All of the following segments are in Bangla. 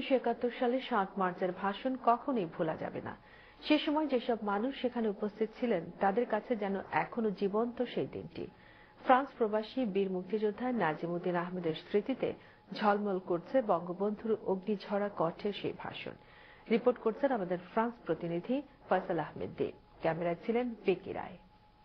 1971 সালে ৭ মার্চের ভাষণ কখনোই ভোলা যাবে না। সে সময় যেসব মানুষ সেখানে উপস্থিত ছিলেন তাদের কাছে যেন এখনো জীবন্ত সেই দিনটি। ফ্রান্স প্রবাসী বীর মুক্তিযোদ্ধা নাজিমউদ্দিন আহমেদের স্মৃতিতে ঝলমল করছে বঙ্গবন্ধুর অগ্নিঝরা কণ্ঠের সেই ভাষণ। রিপোর্ট করছেন আমাদের ফ্রান্স প্রতিনিধি ফয়সাল আহমেদ দেব। ক্যামেরায় ছিলেন বেকি রায়।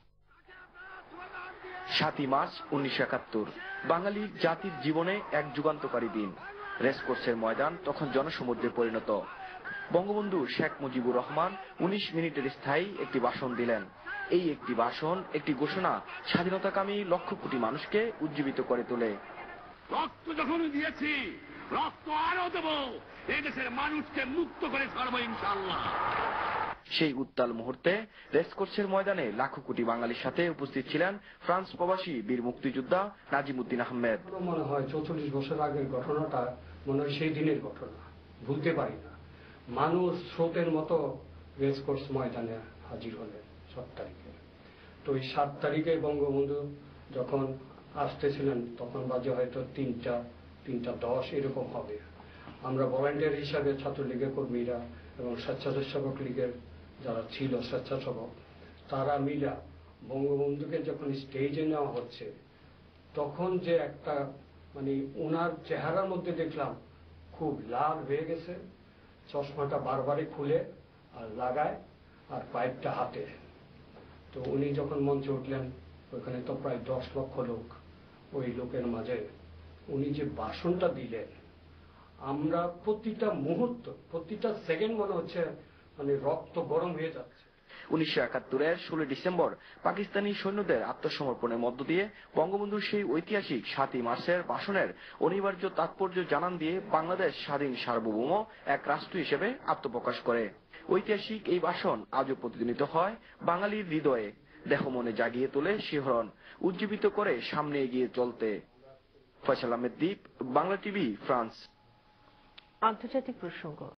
৭ই মার্চ 1971 বাঙালি জাতির জীবনে এক যুগান্তকারী দিন। রেসকোর্সের ময়দান তখন জনসমুদ্রে পরিণত। বঙ্গবন্ধু শেখ মুজিবুর রহমান ১৯ মিনিটের স্থায়ী একটি ভাষণ দিলেন। এই একটি ভাষণ, একটি ঘোষণা স্বাধীনতাকামী লক্ষ কোটি মানুষকে উজ্জীবিত করে তোলে। রক্ত যখন দিয়েছি, রক্ত আরো দেব, এই দেশের মানুষকে মুক্ত করে ছাড়বো ইনশাআল্লাহ। সেই উত্তাল মুহূর্তে রেসকোর্সের ময়দানে লাখো কোটি বাঙালির সাথে উপস্থিত ছিলেন ফ্রান্স প্রবাসী বীর মুক্তিযোদ্ধা নাজিমউদ্দিন আহমেদ। মনে হয় ৪৪ বছর আগের ঘটনাটা মনে হয় সেই দিনের ঘটনা, ভুলতে পারি না। মানুষ স্রোতের মতো রেসকোর্স ময়দানে হাজির হলেন ৭ তারিখে। তো এই ৭ তারিখে বঙ্গবন্ধু যখন আসতেছিলেন তখন বাজে হয়তো ৩টা ১০ এরকম হবে। আমরা ভলান্টিয়ার হিসাবে ছাত্রলীগের কর্মীরা এবং স্বেচ্ছাসেবক লীগের যারা ছিল স্বেচ্ছাসেবক, তারা মিলা বঙ্গবন্ধুকে যখন স্টেজে নেওয়া হচ্ছে তখন যে একটা ওনার চেহারার মধ্যে দেখলাম খুব লাল হয়ে গেছে, চশমাটা বারবারই খুলে আর লাগায় আর পাইপটা হাতে। তো উনি যখন মঞ্চে উঠলেন ওইখানে তো প্রায় ১০ লক্ষ লোক, ওই লোকের মাঝে উনি যে ভাষণটা দিলেন, আমরা প্রতিটা মুহূর্ত প্রতিটা সেকেন্ড মনে হচ্ছে রক্ত গরম হয়ে যাচ্ছে। 1971-এর 16 ডিসেম্বর পাকিস্তানি সৈন্যদের আত্মসমর্পণের মধ্য দিয়ে বঙ্গবন্ধুর সেই ঐতিহাসিক ৭ই মার্চের ভাষণের অনিবার্য তাৎপর্য জানান দিয়ে বাংলাদেশ স্বাধীন সার্বভৌম এক রাষ্ট্র হিসেবে আত্মপ্রকাশ করে। ঐতিহাসিক এই ভাষণ আজও প্রতিধ্বনিত হয় বাঙালির হৃদয়ে, দেহ মনে জাগিয়ে তোলে শিহরণ, উজ্জীবিত করে সামনে এগিয়ে চলতে। Faisal Ahmed Deep, Bangla TV, France. আন্তর্জাতিক প্রসঙ্গ।